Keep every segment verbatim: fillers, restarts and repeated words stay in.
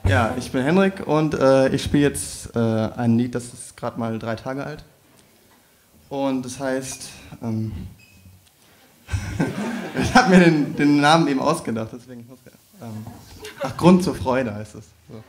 Ja, ich bin Henrik und äh, ich spiele jetzt äh, ein Lied, das ist gerade mal drei Tage alt. Und das heißt, ähm, ich habe mir den, den Namen eben ausgedacht, deswegen, ähm, ach, Grund zur Freude heißt es. So.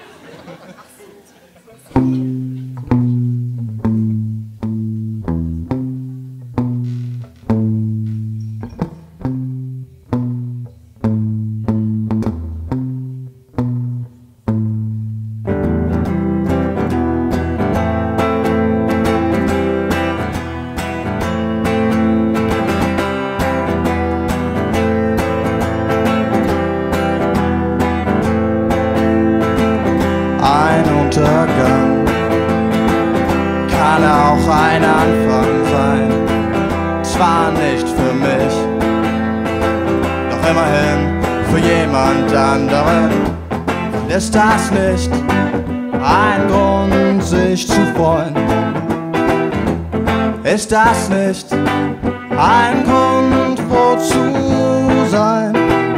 Untergang kann auch ein Anfang sein, zwar nicht für mich, doch immerhin für jemand anderen. Ist das nicht ein Grund, sich zu freuen? Ist das nicht ein Grund, froh zu sein?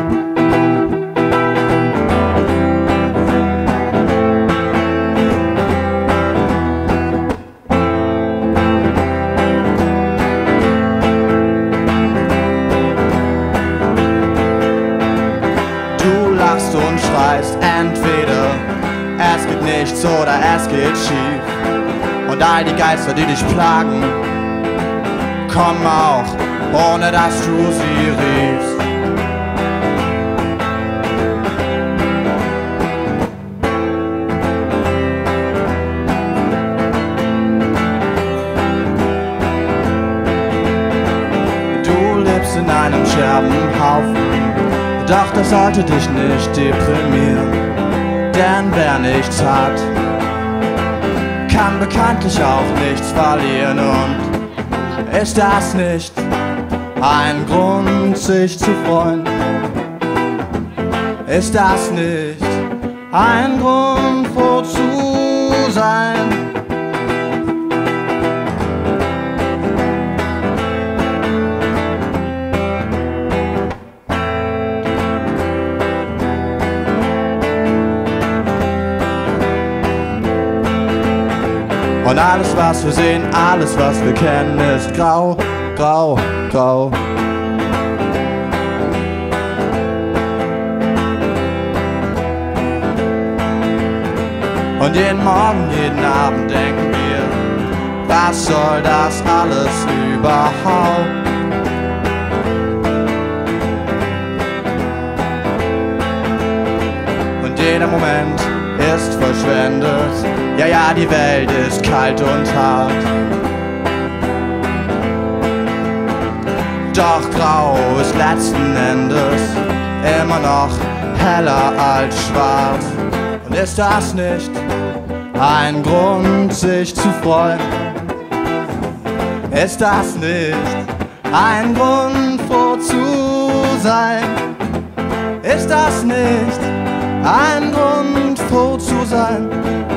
Und schreist entweder es geht nichts oder es geht schief. Und all die Geister, die dich plagen, kommen auch, ohne dass du sie riefst. Du lebst in einem Scherbenhaufen, doch das sollte dich nicht deprimieren, denn wer nichts hat, kann bekanntlich auch nichts verlieren. Und ist das nicht ein Grund, sich zu freuen? Ist das nicht ein Grund, froh zu sein? Und alles, was wir sehen, alles, was wir kennen, ist grau, grau, grau. Und jeden Morgen, jeden Abend denken wir, was soll das alles überhaupt? Und jeder Moment ist verschwendet. Ja, ja, die Welt ist kalt und hart. Doch grau ist letzten Endes immer noch heller als schwarz. Und ist das nicht ein Grund, sich zu freuen? Ist das nicht ein Grund, froh zu sein? Ist das nicht ein Grund, froh zu sein?